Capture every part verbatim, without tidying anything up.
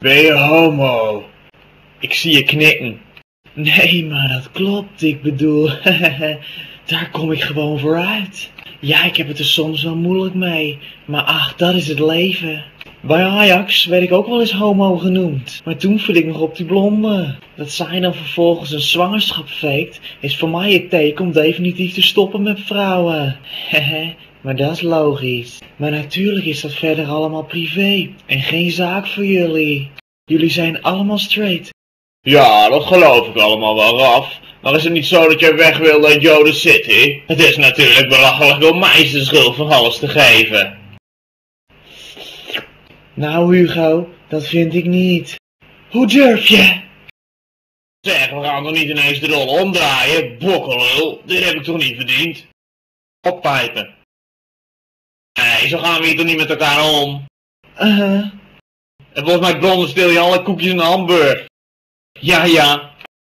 Ben je homo? Ik zie je knikken. Nee, maar dat klopt. Ik bedoel, daar kom ik gewoon vooruit. Ja, ik heb het er soms wel moeilijk mee. Maar ach, dat is het leven. Bij Ajax werd ik ook wel eens homo genoemd. Maar toen viel ik nog op die blonde. Dat zij dan vervolgens een zwangerschap faked, is voor mij het teken om definitief te stoppen met vrouwen. Hehe, maar dat is logisch. Maar natuurlijk is dat verder allemaal privé. En geen zaak voor jullie. Jullie zijn allemaal straight. Ja, dat geloof ik allemaal wel, Raf. Maar is het niet zo dat jij weg wil uit Joden City? Het is natuurlijk belachelijk om mij de schuld van alles te geven. Nou Hugo, dat vind ik niet. Hoe durf je? Zeg, we gaan toch niet ineens de rol omdraaien, bokkelul. Dit heb ik toch niet verdiend? Oppijpen. Nee, zo gaan we hier toch niet met elkaar om? Uh-huh. En volgens mij blonde stil je alle koekjes in de hamburg. Ja, ja.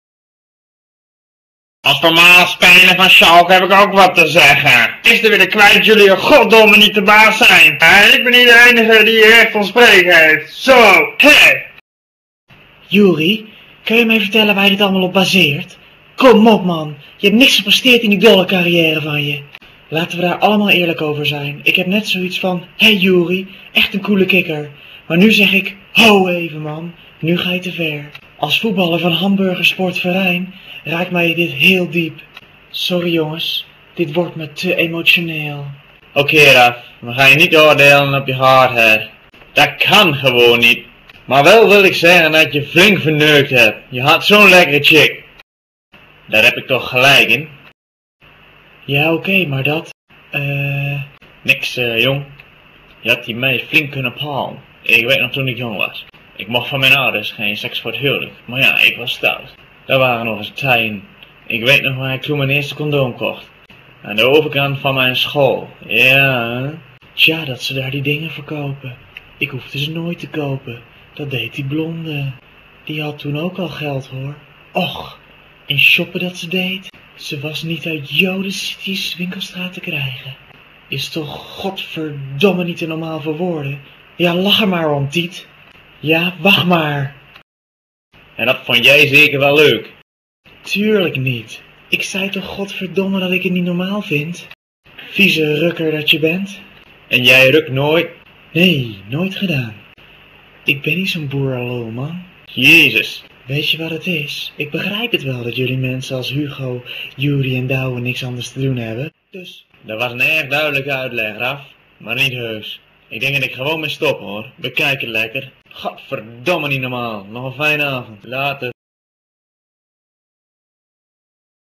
Als voormalig speler van Schalke heb ik ook wat te zeggen. Gisteren weer kwijt jullie goddomme niet de baas zijn. En ik ben niet de enige die hier echt van spreken heeft. Zo, hé. Hey. Juri, kun je mij vertellen waar je dit allemaal op baseert? Kom op man, je hebt niks gepresteerd in die dolle carrière van je. Laten we daar allemaal eerlijk over zijn. Ik heb net zoiets van, hé hey Juri, echt een coole kikker. Maar nu zeg ik, ho even man, nu ga je te ver. Als voetballer van Hamburger Sport Verein raakt mij dit heel diep. Sorry jongens, dit wordt me te emotioneel. Oké okay, Raf, we gaan je niet oordelen op je hardheid. Dat kan gewoon niet. Maar wel wil ik zeggen dat je flink verneukt hebt. Je had zo'n lekkere chick. Daar heb ik toch gelijk in? Ja oké, okay, maar dat... eh... Uh... Niks uh, jong. Je had die meid flink kunnen palen. Ik weet nog toen ik jong was. Ik mocht van mijn ouders geen seks voor het huwelijk. Maar ja, ik was stout. Daar waren nog eens tijden. Ik weet nog waar ik toen mijn eerste condoom kocht. Aan de overkant van mijn school. Ja. Tja, dat ze daar die dingen verkopen. Ik hoefde ze nooit te kopen. Dat deed die blonde. Die had toen ook al geld hoor. Och, en shoppen dat ze deed. Ze was niet uit Joden City's winkelstraat te krijgen. Is toch godverdomme niet te normaal voor woorden. Ja, lach er maar om, Tiet. Ja, wacht maar. En dat vond jij zeker wel leuk? Tuurlijk niet. Ik zei toch godverdomme dat ik het niet normaal vind. Vieze rukker dat je bent. En jij rukt nooit? Nee, nooit gedaan. Ik ben niet zo'n boerenlul, man. Jezus. Weet je wat het is? Ik begrijp het wel dat jullie mensen als Hugo, Juri en Douwe niks anders te doen hebben. Dus... Dat was een erg duidelijke uitleg, Raf. Maar niet heus. Ik denk dat ik gewoon mee stop hoor. Bekijk het lekker. Godverdomme niet normaal. Nog een fijne avond. Later.